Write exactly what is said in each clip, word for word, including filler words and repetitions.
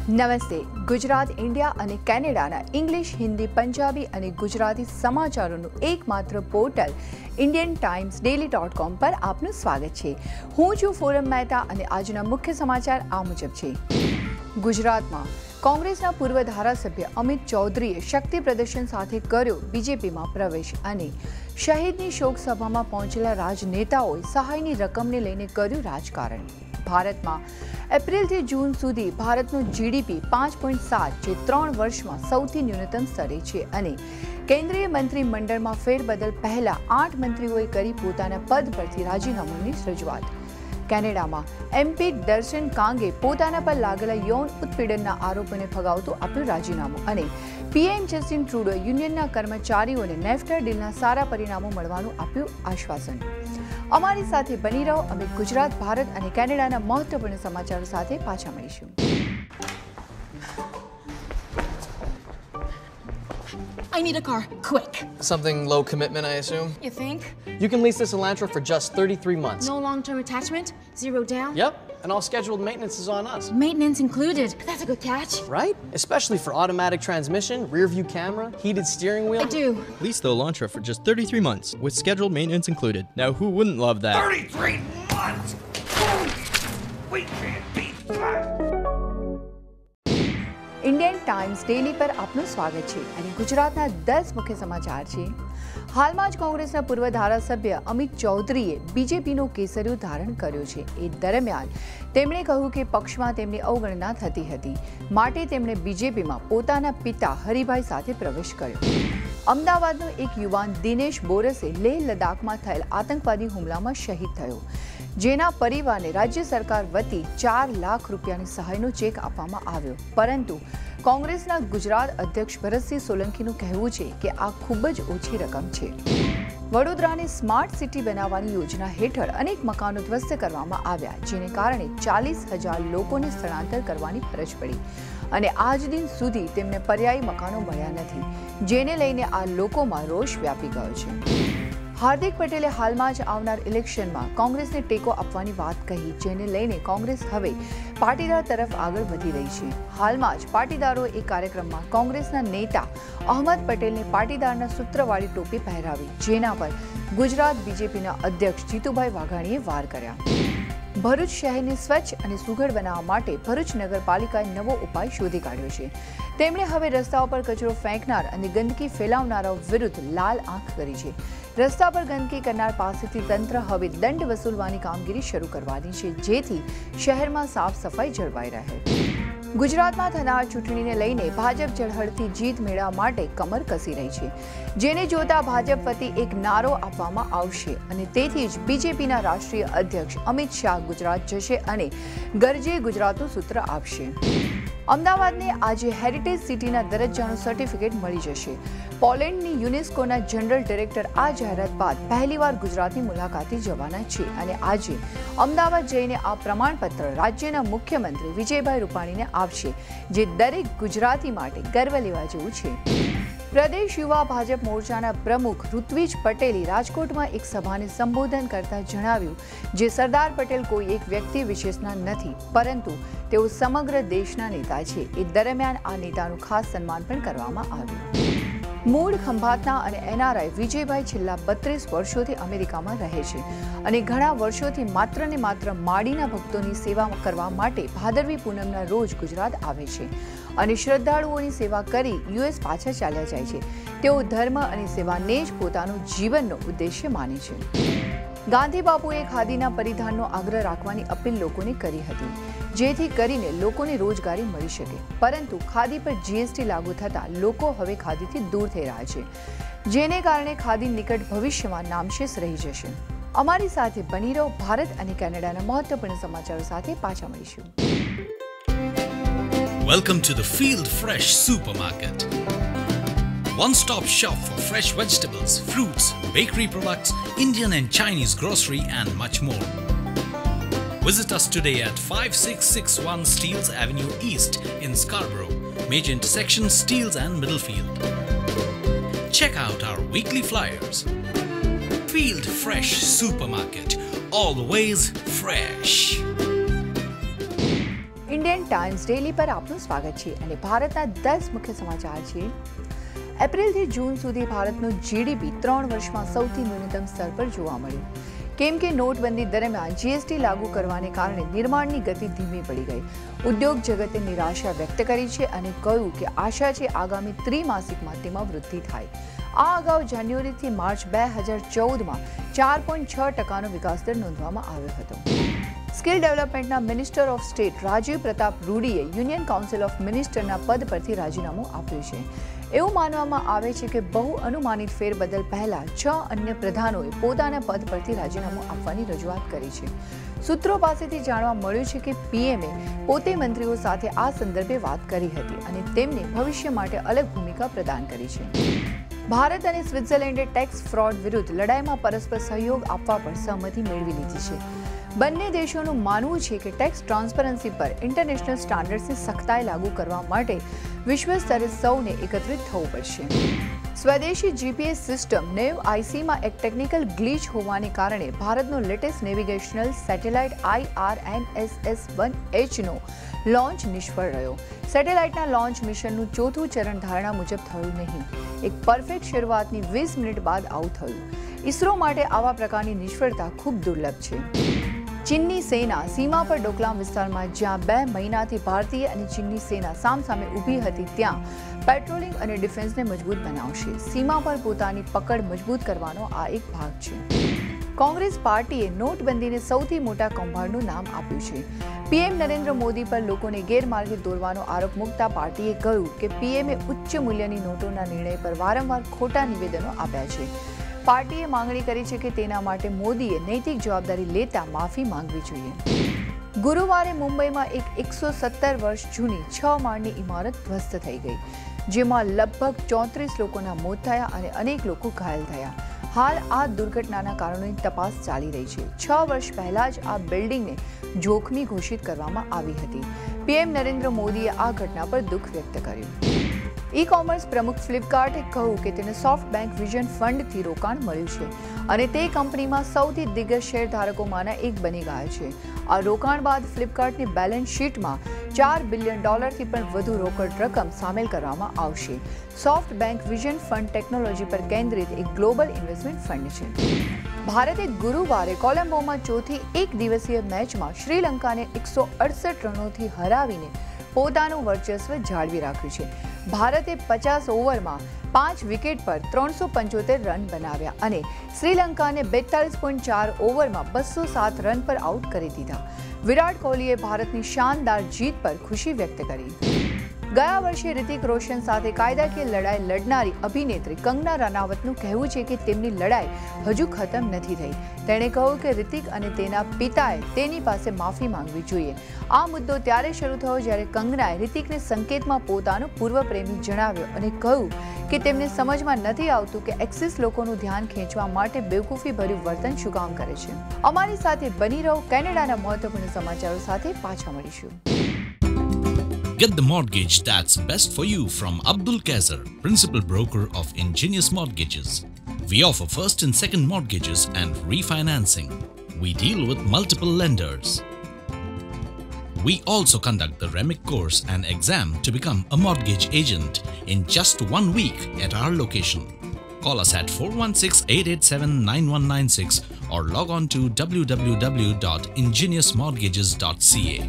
નમસ્તે. ગુજરાત, ઇન્ડિયા અને કેનેડાના ઇંગ્લિશ, હિન્દી, પંજાબી અને ગુજરાતી સમાચારોનું એકમાત્ર portal Indian Times daily dot com પર આપનું સ્વાગત છે. હું છું ફોરમ મહેતા અને આજના મુખ્ય સમાચાર આ મુજબ છે. ગુજરાતમાં કોંગ્રેસના પૂર્વ ધારાસભ્ય અમિત ચૌધરીએ શક્તિ પ્રદર્શન સાથે કર્યો બીજેપીમાં પ્રવેશ અને શહીદની શોક સભામાં પહોંચેલા રાજનેતાઓએ સહાયની રકમને લઈને કર્યું રાજકારણ. ભારતમાં એપ્રિલથી જૂન સુધી ભારતનું જીડીપી પાંચ પોઈન્ટ સાત જે ત્રણ વર્ષમાં સૌથી ન્યૂનતમ સ્તરે છે અને કેન્દ્રીય મંત્રીમંડળમાં ફેરબદલ પહેલા આઠ મંત્રીઓએ કરી પોતાના પદ પરથી રાજીનામાની રજૂઆત. કેનેડામાં એમપી દર્શન કાંગે પોતાના પર લાગેલા યૌન ઉત્પીડનના આરોપોને ફગાવતું આપ્યું રાજીનામું અને પીએમ જસ્ટિન ટ્રુડો યુનિયનના કર્મચારીઓને નેફ્ટા ડીલના સારા પરિણામો મળવાનું આપ્યું આશ્વાસન. અમારી સાથે બની રહો. અમે ગુજરાત, ભારત અને કેનેડાના મહત્વપૂર્ણ સમાચારો સાથે પાછા મળીશું. I need a car, quick. Something low commitment, I assume? You think? You can lease this Elantra for just thirty-three months. No long-term attachment? Zero down? Yep, and all scheduled maintenance is on us. Maintenance included. That's a good catch. Right? Especially for automatic transmission, rear view camera, heated steering wheel. I do. Lease the Elantra for just thirty-three months with scheduled maintenance included. Now who wouldn't love that? thirty-three months! We can't beat that! Indian Times daily પર આપનું સ્વાગત છે અને ગુજરાતના દસ મુખ્ય સમાચાર છે. હાલમાં જ કોંગ્રેસના પૂર્વ ધારાસભ્ય અમિત ચૌધરીએ બીજેપીનો કેસરિયો ધારણ કર્યો છે. એ દરમિયાન તેમણે કહ્યું કે પક્ષમાં તેમની અવગણના થતી હતી, માટે તેમણે બીજેપીમાં પોતાના પિતા હરિભાઈ સાથે પ્રવેશ કર્યો. અમદાવાદનો એક યુવાન દિનેશ બોરસે લેહ લદ્દાખમાં થયેલ આતંકવાદી હુમલામાં શહીદ થયો, જેના પરિવારને રાજ્ય સરકાર વતી ચાર લાખ રૂપિયાની સહાયનો ચેક આપવામાં આવ્યો. પરંતુ કોંગ્રેસના ગુજરાત અધ્યક્ષ ભરતસિંહ સોલંકીનું કહેવું છે કે આ ખૂબ જ ઓછી રકમ છે. વડોદરાને સ્માર્ટ સિટી બનાવવાની યોજના હેઠળ અનેક મકાનો ધ્વસ્ત કરવામાં આવ્યા, જેને કારણે ચાલીસ હજાર લોકોને સ્થળાંતર કરવાની ફરજ પડી અને આજ દિન સુધી તેમને પર્યાયી મકાનો મળ્યા નથી, જેને લઈને આ લોકોમાં રોષ વ્યાપી ગયો છે. હાર્દિક પટેલે હાલમાં જ આવનાર ઇલેક્શનમાં કોંગ્રેસને ટેકો આપવાની વાત કહી, જેને લઈને કોંગ્રેસ હવે પાટીદાર તરફ આગળ વધી રહી છે. હાલમાં જ પાટીદારો એક કાર્યક્રમમાં કોંગ્રેસના નેતા અહમદ પટેલને પાટીદારના સૂત્રવાળી ટોપી પહેરાવી, જેના પર ગુજરાત બીજેપીના અધ્યક્ષ જીતુભાઈ વાઘાણીએ વાર કર્યા. ભરૂચ શહેરને સ્વચ્છ અને સુઘડ બનાવવા માટે ભરૂચ નગરપાલિકાએ નવો ઉપાય શોધી કાઢ્યો છે. તેમણે હવે રસ્તાઓ પર કચરો ફેંકનાર અને ગંદકી ફેલાવનારાઓ વિરુદ્ધ લાલ આંખ કરી છે. રસ્તા પર ગંદકી કરનાર પાસેથી તંત્ર હવે દંડ વસૂલવાની કામગીરી શરૂ કરવાની છે, જેથી શહેરમાં સાફ સફાઈ જળવાઈ રહે. ગુજરાતમાં થનાર ચૂંટણીને લઈને ભાજપ ઝળહળતી જીત મેળવવા માટે કમર કસી રહી છે, જેને જોતા ભાજપ વતી એક નારો આપવામાં આવશે અને તેથી જ બીજેપીના રાષ્ટ્રીય અધ્યક્ષ અમિત શાહ ગુજરાત જશે અને ગરજે ગુજરાતનું સૂત્ર આપશે. અમદાવાદને આજે હેરિટેજ સિટીના દરજ્જાનું સર્ટિફિકેટ મળી જશે. પોલેન્ડની યુનેસ્કોના જનરલ ડિરેક્ટર આ જાહેરાત બાદ પહેલીવાર ગુજરાતની મુલાકાતે જવાના છે અને આજે અમદાવાદ જઈને આ પ્રમાણપત્ર રાજ્યના મુખ્યમંત્રી વિજયભાઈ રૂપાણીને આપશે, જે દરેક ગુજરાતી માટે ગર્વ લેવા જેવું છે. પ્રદેશ યુવા ભાજપ મોરચાના પ્રમુખ ઋત્વિજ પટેલે રાજકોટમાં એક સભાને સંબોધન કરતા જણાવ્યું, જે સરદાર પટેલ કોઈ એક વ્યક્તિ વિશેષના નથી, પરંતુ તેઓ સમગ્ર દેશના નેતા છે. એ દરમિયાન આ નેતાનું ખાસ સન્માન પણ કરવામાં આવ્યું. મૂળ ખંભાતના અને એનઆરઆઈ વિજયભાઈ છેલ્લા બત્રીસ વર્ષોથી અમેરિકામાં રહે છે અને ઘણા વર્ષોથી માત્ર ને માત્ર માડીના ભક્તોની સેવા કરવા માટે ભાદરવી પૂનમના રોજ ગુજરાત આવે છે અને શ્રદ્ધાળુઓની સેવા કરી યુએસ પાછા ચાલ્યા જાય છે. તેઓ ધર્મ અને સેવાને જ પોતાનું જીવનનો ઉદ્દેશ્ય માને છે. ગાંધી બાપુએ ખાદીના પરિધાનનો આગ્રહ રાખવાની અપીલ લોકોને કરી હતી, જેથી કરીને લોકોને રોજગારી મળી શકે, પરંતુ ખાદી પર જીએસટી લાગુ થતાં લોકો હવે ખાદીથી દૂર થઈ રહ્યા છે, જેને કારણે ખાદી નિકટ ભવિષ્યમાં નામશેષ રહી જશે. અમારી સાથે બની રહો. ભારત અને કેનેડાના મહત્વપૂર્ણ સમાચારો સાથે પાછા મળીશું. Welcome to the Field Fresh Supermarket. One-stop shop for fresh vegetables, fruits, bakery products, Indian and Chinese grocery and much more. Visit us today at five six six one Steeles Avenue East in Scarborough, major intersection Steeles and Middlefield. Check out our weekly flyers. Field Fresh Supermarket, always fresh. Indian Times daily પર આપનું સ્વાગત છે અને ભારતના દસ મુખ્ય સમાચાર છે. એપ્રિલથી જૂન સુધી ભારતનું જીડીપી ત્રણ વર્ષમાં સૌથી ન્યૂનતમ સ્તર પર જોવા મળ્યું, કેમ કે નોટબંધી દરમિયાન જીએસટી લાગુ કરવાને કારણે નિર્માણની ગતિ ધીમી પડી ગઈ. ઉદ્યોગ જગતે નિરાશા વ્યક્ત કરી છે અને કહ્યું કે આશા છે આગામી ત્રિમાસિકમાં તેમાં વૃદ્ધિ થાય. આ અગાઉ જાન્યુઆરીથી માર્ચ બે હજાર ચૌદમાં ચાર પોઈન્ટ છ ટકાનો વિકાસ દર નોંધવામાં આવ્યો હતો. સ્કિલ ડેવલપમેન્ટના minister of state Rajiv Pratap રૂડીએ યુનિયન કાઉન્સિલ ઓફ મિનિસ્ટરના પદ પરથી રાજીનામું આપ્યું છે. એવું માનવામાં આવે છે કે બહુ અનુમાનિત ફેરબદલ પહેલા છ અન્ય પ્રધાનોએ પોતાના પદ પરથી રાજીનામું આપવાની રજૂઆત કરી છે. સૂત્રો પાસેથી જાણવા મળ્યું છે કે પીએમએ પોતે મંત્રીઓ સાથે આ સંદર્ભે વાત કરી હતી અને તેમને ભવિષ્ય માટે અલગ ભૂમિકા પ્રદાન કરી છે. ભારત અને સ્વિટ્ઝરલેન્ડે ટેક્સ ફ્રોડ વિરુદ્ધ લડાઈમાં પરસ્પર સહયોગ આપવા પર સહમતિ મેળવી લીધી છે. બંને દેશોનું માનવું છે કે ટેક્સ ટ્રાન્સપરન્સી પર ઇન્ટરનેશનલ સ્ટાન્ડર્ડ્સની સખ્તાઈ લાગુ કરવા માટે વિશ્વ સ્તરે સૌને એકત્રિત થવું પડશે. સ્વદેશી જીપીએસ સિસ્ટમ નેવ આઈસીમાં એક ટેકનિકલ ગ્લિચ હોવાને કારણે ભારતનો latest navigational satellite IRNSS one એચનો લોન્ચ નિષ્ફળ રહ્યો. સેટેલાઇટના લોન્ચ મિશનનું ચોથું ચરણ ધારણા મુજબ થયું નહીં. એક પરફેક્ટ શરૂઆતની વીસ મિનિટ બાદ આવું થયું. ઇસરો માટે આવા પ્રકારની નિષ્ફળતા ખૂબ દુર્લભ છે. ચીનની સેના સીમા પર ડોકલામ વિસ્તારમાં જ્યાં બે મહિનાથી ભારતીય અને ચીનની સેના સામસામે ઊભી હતી ત્યાં પેટ્રોલિંગ અને ડિફેન્સને મજબૂત બનાવશે. સીમા પર પોતાની પકડ મજબૂત કરવાનો આ એક ભાગ છે. કોંગ્રેસ પાર્ટીએ નોટબંધીને સૌથી મોટા કૌભાંડનું નામ આપ્યું છે. પીએમ નરેન્દ્ર મોદી પર લોકોને ગેરમાર્ગે દોરવાનો આરોપ મૂકતા પાર્ટીએ કહ્યું કે પીએમએ ઉચ્ચ મૂલ્યની નોટોના નિર્ણય પર વારંવાર ખોટા નિવેદનો આપ્યા છે. પાર્ટીએ માંગણી કરી છે કે તેના માટે મોદીએ નૈતિક જવાબદારી લેતા માફી માંગવી જોઈએ. ગુરુવારે મુંબઈમાં એક એકસો સત્તર વર્ષ જૂની છ માળની ઇમારત ધ્વસ્ત થઈ ગઈ, જેમાં લગભગ ચોત્રીસ લોકોના મોત થયા અને અનેક લોકો ઘાયલ થયા. હાલ આ દુર્ઘટનાના કારણોની તપાસ ચાલી રહી છે. છ વર્ષ પહેલા જ આ બિલ્ડિંગને જોખમી ઘોષિત કરવામાં આવી હતી. પીએમ નરેન્દ્ર મોદીએ આ ઘટના પર દુઃખ વ્યક્ત કર્યું. ઈ કોમર્સ પ્રમુખ ફ્લિપકાર્ટે કહ્યું કે તેને સોફ્ટ બેંક વિઝન ફંડથી રોકાણ મળ્યું છે અને તે કંપનીમાં સૌથી દિગ્ગજ શેરધારકોમાંના એક બની ગયા છે. આ રોકાણ બાદ ફ્લિપકાર્ટની બેલેન્સ શીટમાં ચાર બિલિયન ડોલરથી પણ વધુ રોકડ રકમ સામેલ કરવામાં આવશે. SoftBank Vision Fund technology પર કેન્દ્રિત એક ગ્લોબલ ઇન્વેસ્ટમેન્ટ ફંડ છે. ભારતે ગુરુવારે કોલંબોમાં ચોથી એક દિવસીય મેચમાં શ્રીલંકાને એકસો અડસઠ રનોથી હરાવીને પોતાનું વર્ચસ્વ જાળવી રાખ્યું છે. ભારતે પચાસ ઓવરમાં પાંચ વિકેટ પર ત્રણસો પંચોતેર રન બનાવ્યા અને શ્રીલંકાને બેતાલીસ પોઈન્ટ ચાર ઓવરમાં બસો સાત રન પર આઉટ કરી દીધા. વિરાટ કોહલીએ ભારતની શાનદાર જીત પર ખુશી વ્યક્ત કરી. ગયા વર્ષે રિતિક રોશન સાથે કાયદાકીય લડાઈ લડનારી અભિનેત્રી કંગના રનાવતનું કહેવું છે કે તેમની લડાઈ હજુ ખતમ નથી થઈ. તેણે કહ્યું કે રિતિક અને તેના પિતાએ તેની પાસે માફી માંગવી જોઈએ. આ મુદ્દો ત્યારે શરૂ થયો જ્યારે કંગનાએ રિતિકને સંકેતમાં પોતાનો પૂર્વ પ્રેમી જણાવ્યો અને કહ્યું કે તેમને સમજમાં નથી આવતું કે એક્સિસ લોકોનું ધ્યાન ખેંચવા માટે બેવકૂફી ભર્યું વર્તન શું કામ કરે છે. અમારી સાથે બની રહો. કેનેડાના મહત્વપૂર્ણ સમાચારો સાથે પાછા મળીશું. Get the mortgage that's best for you from Abdul Kaiser, principal broker of Ingenious Mortgages. We offer first and second mortgages and refinancing. We deal with multiple lenders. We also conduct the R E M I C course and exam to become a mortgage agent in just one week at our location. Call us at four one six, eight eight seven, nine one nine six or log on to w w w dot ingenious mortgages dot c a.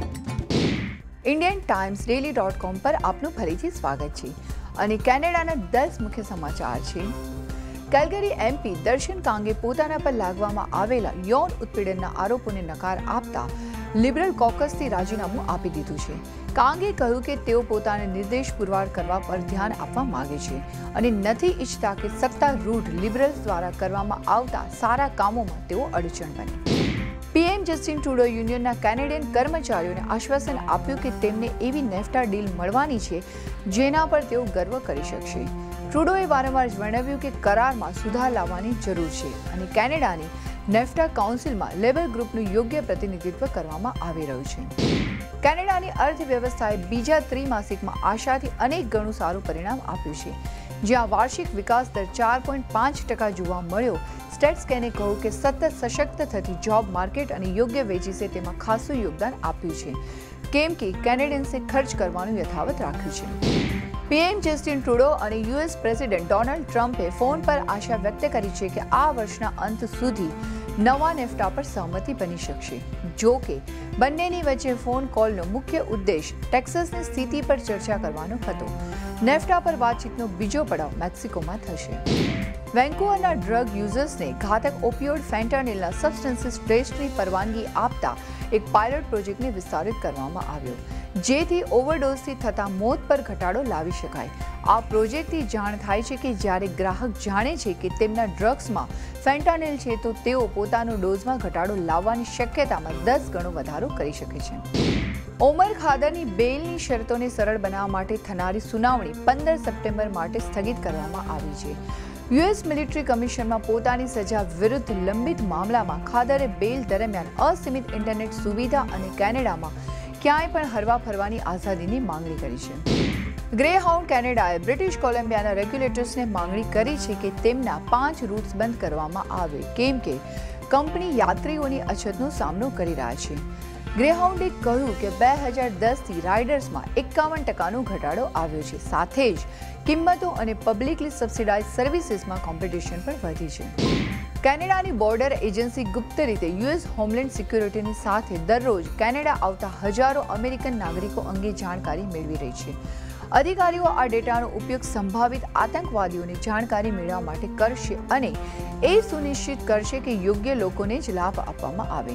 Indian Times daily dot com પર આપનું ફરીથી સ્વાગત છે અને કેનેડાના દસ મુખ્ય સમાચાર છે. કેલ્ગરી એમપી દર્શન કાંગે પોતાના પર લાગવામાં આવેલા યૌન ઉત્પીડનના આરોપોને નકાર આપતા લિબરલ કોકસથી રાજીનામું આપી દીધું છે. કાંગે કહ્યું કે તેઓ પોતાને નિર્દેશ પુરવાર કરવા પર ધ્યાન આપવા માંગે છે અને નથી ઈચ્છતા કે સત્તારૂઢ લિબરલ્સ દ્વારા કરવામાં આવતા સારા કામોમાં તેઓ અડચણ બને. પીએમ જસ્ટિન ટ્રુડો યુનિયનના કેનેડિયન કર્મચારીઓને આશ્વાસન આપ્યું કે તેમને એવી નેફ્ટા ડીલ મળવાની છે જેના પર તેઓ ગર્વ કરી શકશે. ટ્રુડોએ વારંવાર જણાવ્યું કે કરારમાં સુધાર લાવવાની જરૂર છે અને કેનેડાની નેફ્ટા કાઉન્સિલમાં લેબર ગ્રુપનું યોગ્ય પ્રતિનિધિત્વ કરવામાં આવી રહ્યું છે. કેનેડાની અર્થવ્યવસ્થાએ બીજા ત્રિમાસિકમાં આશાથી અનેક ગણું સારું પરિણામ આપ્યું છે, જ્યાં વાર્ષિક વિકાસ દર ચાર પોઈન્ટ પાંચ ટકા જોવા મળ્યો. સ્ટેટ્સકેને કહ્યું કે સતત સશક્ત થતી જોબ માર્કેટ અને યોગ્ય વેજીસે તેમાં ખાસું યોગદાન આપ્યું છે. કેમ કે કેનેડિયન્સે ખર્ચ કરવાનું યથાવત રાખ્યું છે. પીએમ જસ્ટિન ટ્રુડો અને યુએસ પ્રેસિડેન્ટ ડોનાલ્ડ ટ્રમ્પે ફોન પર આશા વ્યક્ત કરી છે કે આ વર્ષના અંત સુધી નવા નેફ્ટા પર સહમતિ બની શકશે. જો કે બંનેની વચ્ચે ફોન કોલનો મુખ્ય ઉદ્દેશ ટેક્સાસની સ્થિતિ પર ચર્ચા કરવાનો હતો. નેફ્ટા પર વાતચીતનો બીજો પડાવ મેક્સિકોમાં થશે. વેન્કુવરના ડ્રગ યુઝર્સને ઘાતક ઓપિયોઇડ ફેન્ટાનિલના સબસ્ટન્સીસ ટેસ્ટની પરવાનગી આપતા એક પાયલોટ પ્રોજેક્ટને વિસ્તારિત કરવામાં આવ્યો, જેથી ઓવરડોઝથી થતા મોત પર ઘટાડો લાવી શકાય. આ પ્રોજેક્ટથી જાણ થાય છે કે જ્યારે ગ્રાહક જાણે છે કે તેમના ડ્રગ્સમાં ફેન્ટાનિલ છે તો તેઓ પોતાનો ડોઝમાં ઘટાડો લાવવાની શક્યતામાં દસ ગણો વધારો કરી શકે છે. ઓમર ખાદરની બેલની શરતોને સરળ બનાવવા માટે થનારી સુનાવણી પંદર સપ્ટેમ્બર માટે સ્થગિત કરવામાં આવી છે. યુએસ મિલિટરી કમિશનમાં પોતાની સજા વિરુદ્ધ લંબિત મામલામાં ખાદરે બેલ દરમિયાન અસીમિત ઇન્ટરનેટ સુવિધા અને કેનેડામાં ક્યાંય પણ હરવા ફરવાની આઝાદીની માંગણી કરી છે. ગ્રે હાઉન્ડ કેનેડાએ બ્રિટિશ કોલંબિયાના રેગ્યુલેટર્સને માંગણી કરી છે કે તેમના પાંચ રૂટ્સ બંધ કરવામાં આવે, કેમ કે કંપની યાત્રીઓની અછતનો સામનો કરી રહ્યા છે. ગ્રેહાઉન્ડે કહ્યું કે બે હજાર દસથી રાઇડર્સમાં એકાવન ટકાનો ઘટાડો આવ્યો છે. સાથે જ કિંમતો અને પબ્લિકલી સબસિડાઇઝ સર્વિસીસમાં કોમ્પિટિશન પણ વધી છે. કેનેડાની બોર્ડર એજન્સી ગુપ્ત રીતે યુએસ હોમલેન્ડ સિક્યુરિટીની સાથે દરરોજ કેનેડા આવતા હજારો અમેરિકન નાગરિકો અંગે જાણકારી મેળવી રહી છે. અધિકારીઓ આ ડેટાનો ઉપયોગ સંભવિત આતંકવાદીઓને જાણકારી મેળવવા માટે કરશે અને એ સુનિશ્ચિત કરશે કે યોગ્ય લોકોને જ લાભ આપવામાં આવે.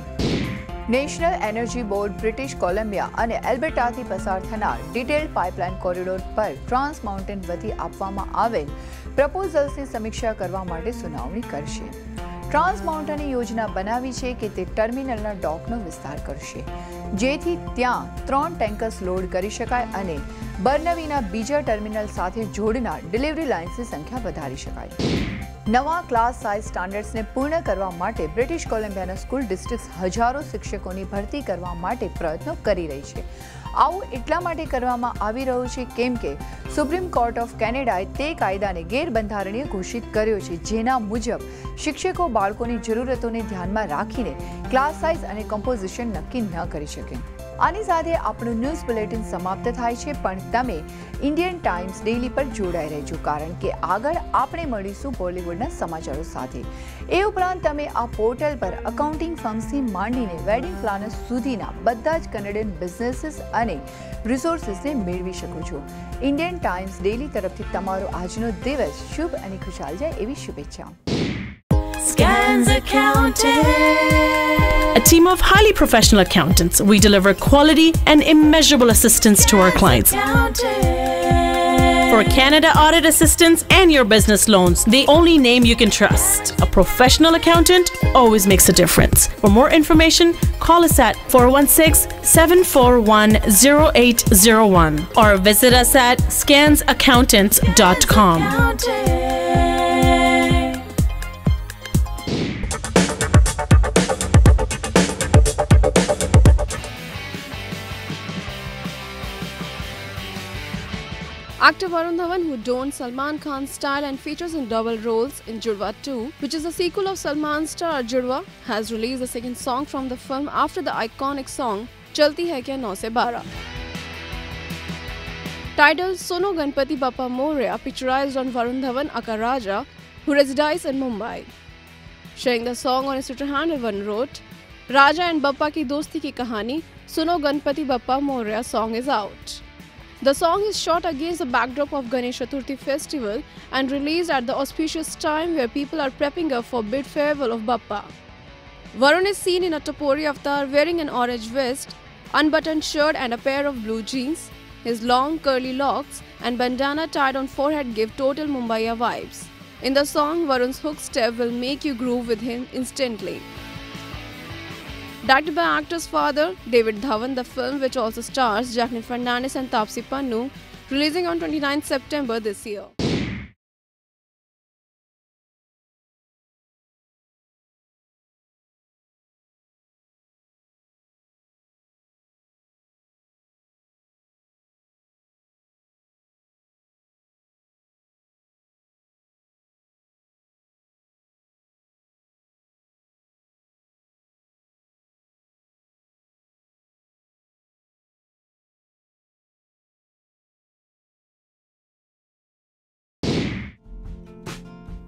National Energy Board British Columbia અને એલ્બર્ટાથી પસાર થનાર ડિટેલ્ડ પાઇપલાઇન કોરિડોર પર ટ્રાન્સ માઉન્ટેન વતી આપવામાં આવેલ પ્રપોઝલ્સની સમીક્ષા કરવા માટે સુનાવણી કરશે. ટ્રાન્સ માઉન્ટેને યોજના બનાવી છે કે તે ટર્મિનલના ડોકનો વિસ્તાર કરશે, જેથી ત્યાં ત્રણ ટેન્કર્સ લોડ કરી શકાય અને બર્નવીના બીજા ટર્મિનલ સાથે જોડનાર ડિલિવરી લાઇન્સની સંખ્યા વધારી શકાય. નવા ક્લાસ સાઇઝ સ્ટાન્ડર્ડ્સને પૂર્ણ કરવા માટે બ્રિટિશ કોલંબિયાના સ્કૂલ ડિસ્ટ્રિક્ટ્સ હજારો શિક્ષકોની ભરતી કરવા માટે પ્રયત્નો કરી રહી છે. આવું એટલા માટે કરવામાં આવી રહ્યું છે કેમ કે સુપ્રીમ કોર્ટ ઓફ કેનેડાએ તે કાયદાને ગેરબંધારણીય ઘોષિત કર્યો છે, જેના મુજબ શિક્ષકો બાળકોની જરૂરતોને ધ્યાનમાં રાખીને ક્લાસ સાઇઝ અને કમ્પોઝિશન નક્કી ન કરી શકે. આની સાથે આપણું ન્યૂઝ બુલેટિન સમાપ્ત થાય છે, પણ તમે ઇન્ડિયન ટાઈમ્સ ડેઇલી પર જોડાઈ રહેજો, કારણ કે આગળ આપણે મળીશું બોલિવૂડના સમાચારો સાથે. એ ઉપરાંત તમે આ પોર્ટલ પર અકાઉન્ટિંગ ફર્મ્સથી માંડીને વેડિંગ પ્લાનર્સ સુધીના બધા જ કેનેડિયન બિઝનેસીસ અને રિસોર્સિસને મેળવી શકો છો. ઇન્ડિયન ટાઈમ્સ ડેઇલી તરફથી તમારો આજનો દિવસ શુભ અને ખુશાલ જાય એવી શુભેચ્છા. Scans Accounting. A team of highly professional accountants, we deliver quality and immeasurable assistance to our clients. For Canada audit assistance and your business loans, the only name you can trust. A professional accountant always makes a difference. For more information, call us at four one six, seven four one, zero eight zero one or visit us at scans accountants dot com. Actor Varun Dhawan, who donned Salman Khan's style and features in double roles in Judwa two, which is a sequel of Salman's star Judwa, has released the second song from the film after the iconic song Chalti Hai Kya nine se twelve. Titled Suno Ganpati Bappa Moria, picturized on Varun Dhawan aka Raja, who resides in Mumbai. Sharing the song on his Twitter handle, Varun wrote, Raja and Bappa ki dosti ki kahani, Suno Ganpati Bappa Moria song is out. The song is shot against the backdrop of Ganesh Chaturthi festival and released at the auspicious time where people are prepping up for bid farewell of Bappa. Varun is seen in a Topori avatar wearing an orange vest, unbuttoned shirt and a pair of blue jeans. His long curly locks and bandana tied on forehead give total Mumbaiya vibes. In the song, Varun's hook step will make you groove with him instantly. Directed by actor's father, David Dhawan, the film, which also stars Jacqueline Fernandez and Taapsee Pannu, releasing on twenty-ninth September this year.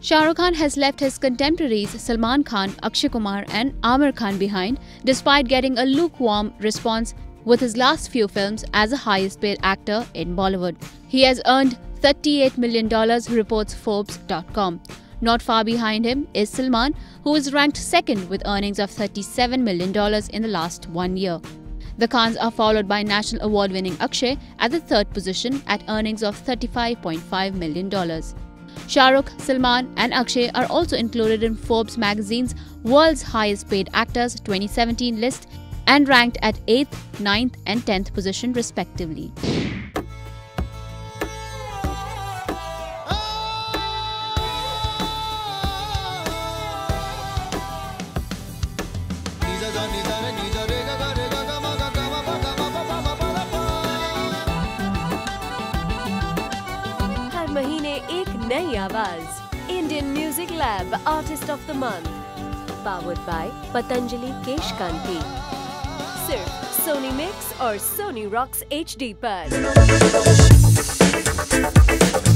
Shah Rukh Khan has left his contemporaries Salman Khan, Akshay Kumar and Aamir Khan behind, despite getting a lukewarm response with his last few films as the highest paid actor in Bollywood. He has earned thirty-eight million dollars, reports Forbes dot com. Not far behind him is Salman, who is ranked second with earnings of thirty-seven million dollars in the last one year. The Khans are followed by National Award-winning Akshay at the third position at earnings of thirty-five point five million dollars. Shah Rukh, Salman and Akshay are also included in Forbes magazine's World's Highest Paid Actors twenty seventeen list and ranked at eighth, ninth and tenth position respectively. हर महीने एक नई आवाज Indian music lab artist of the month powered by Patanjali Kesh Kanti सिर्फ Sony mix और Soni rocks H D पर।